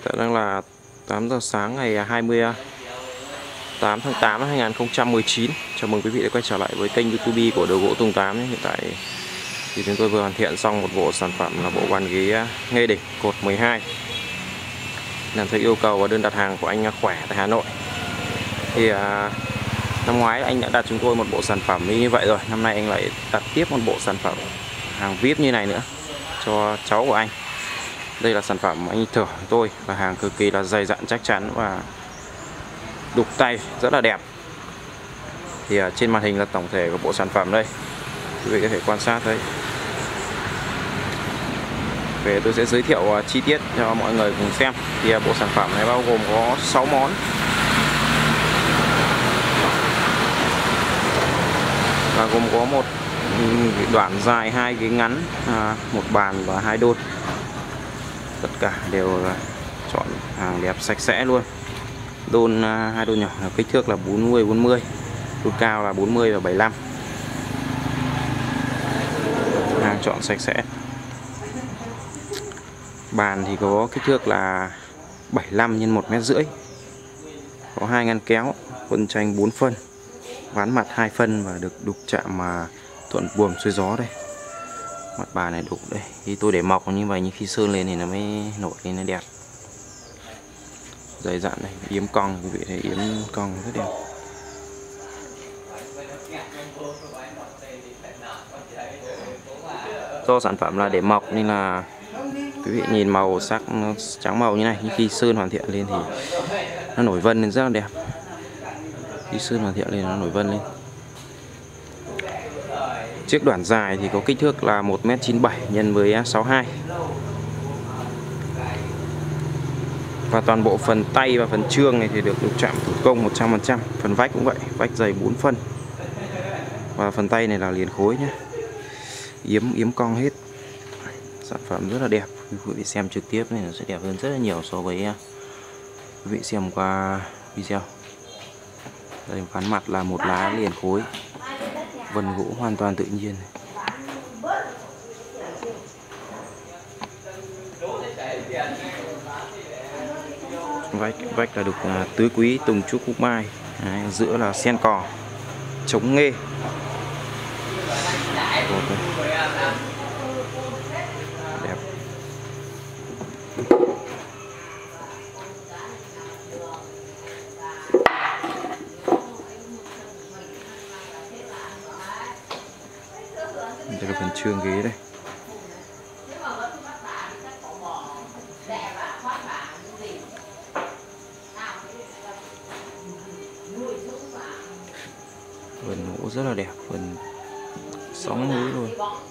Hiện đang là 8 giờ sáng ngày 28 tháng 8 năm 2019. Chào mừng quý vị đã quay trở lại với kênh YouTube của Đồ Gỗ Tùng 8. Hiện tại thì chúng tôi vừa hoàn thiện xong một bộ sản phẩm là bộ bàn ghế Nghê Đỉnh cột 12 làm theo yêu cầu và đơn đặt hàng của anh Khỏe tại Hà Nội. Thì năm ngoái anh đã đặt chúng tôi một bộ sản phẩm như vậy rồi, năm nay anh lại đặt tiếp một bộ sản phẩm hàng VIP như này nữa cho cháu của anh. Đây là sản phẩm anh thưởng tôi và hàng cực kỳ là dày dặn, chắc chắn và đục tay rất là đẹp. Thì trên màn hình là tổng thể của bộ sản phẩm đây, quý vị có thể quan sát thấy. Về tôi sẽ giới thiệu chi tiết cho mọi người cùng xem. Thì bộ sản phẩm này bao gồm có 6 món. Và gồm có một đoạn dài, 2 ghế ngắn, một bàn và 2 đôn. Tất cả đều là chọn hàng đẹp sạch sẽ luôn. Đôn 2 đôn nhỏ là kích thước là 40-40, đôn cao là 40 và 75. Hàng chọn sạch sẽ. Bàn thì có kích thước là 75 x 1,5 m. Có 2 ngăn kéo, quân tranh 4 phân, ván mặt 2 phân và được đục chạm mà thuận buồm xuôi gió đây. Mặt bàn này đục đây. Khi tôi để mọc như vậy, nhưng khi sơn lên thì nó mới nổi lên nó đẹp. Dày dặn này, yếm cong, quý vị thấy yếm cong rất đẹp. Do sản phẩm là để mọc nên là quý vị nhìn màu sắc nó trắng màu như này, nhưng khi sơn hoàn thiện lên thì nó nổi vân lên rất là đẹp. Khi sơn hoàn thiện lên nó nổi vân lên. Chiếc đoạn dài thì có kích thước là 1,97 m nhân với 62. Và toàn bộ phần tay và phần trương này thì được đục chạm thủ công 100%. Phần vách cũng vậy, vách dày 4 phân. Và phần tay này là liền khối nhé. Yếm cong hết. Sản phẩm rất là đẹp. Quý vị xem trực tiếp này nó sẽ đẹp hơn rất là nhiều so với quý vị xem qua video. Đây, ván mặt là một lá liền khối, vân gỗ hoàn toàn tự nhiên. Vách là đục tứ quý tùng trúc cúc mai. Đấy, giữa là sen cò chống nghê. Đẹp. Đây là phần trương ghế đây. Vân gỗ rất là đẹp, vân sóng núi luôn.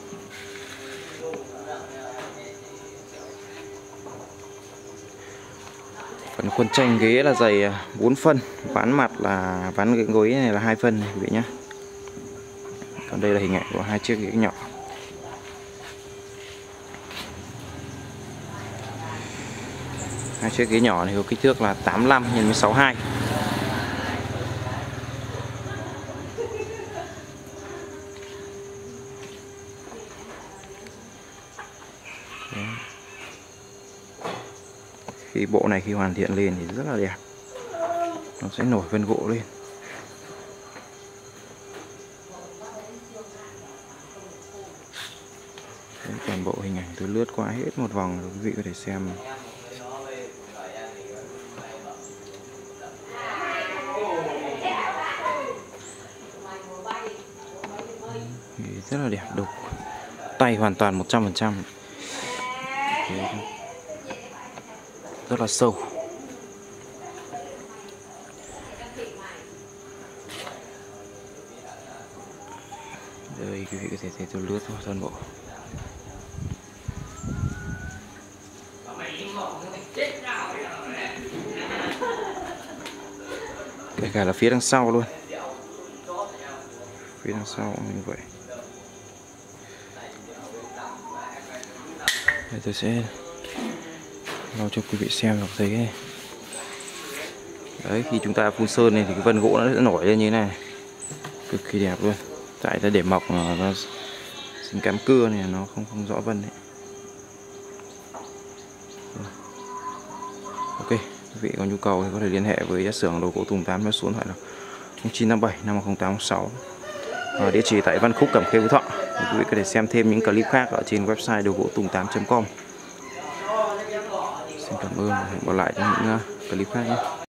Phần khuôn tranh ghế là dày 4 phân, ván mặt là ván gối này là 2 phân này quý vị nhé. Còn đây là hình ảnh của 2 chiếc ghế nhỏ. Hai chiếc ghế nhỏ này có kích thước là 85 x 62. Khi bộ này khi hoàn thiện lên thì rất là đẹp, nó sẽ nổi vân gỗ lên. Đấy, toàn bộ hình ảnh tôi lướt qua hết một vòng rồi quý vị có thể xem. Rất là đẹp, đục tay hoàn toàn 100%. Rất là sâu. Đây quý vị có thể thấy tôi lướt qua toàn bộ. Kể cả là phía đằng sau luôn. Phía đằng sau cũng như vậy. Đây tôi sẽ lau cho quý vị xem được thấy cái. Đấy, khi chúng ta phun sơn này thì cái vân gỗ nó sẽ nổi lên như thế này, cực kỳ đẹp luôn. Tại ta để mọc nó sinh cám cưa này nó không rõ vân đấy. Ok, quý vị có nhu cầu thì có thể liên hệ với xưởng đồ gỗ Tùng 8 theo số điện thoại là 0957 50806. Địa chỉ tại Văn Khúc, Cẩm Khê, Phú Thọ. Quý vị có thể xem thêm những clip khác ở trên website đồ gỗ tùng8.com. Xin cảm ơn và hẹn gặp lại trong những clip khác nhé.